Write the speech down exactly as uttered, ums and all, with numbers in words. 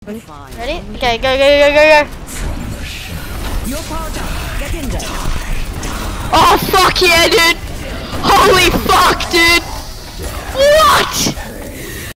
Ready? Okay, go, go, go, go, go. You're powered up. Get in there. Oh fuck yeah, dude! Holy fuck!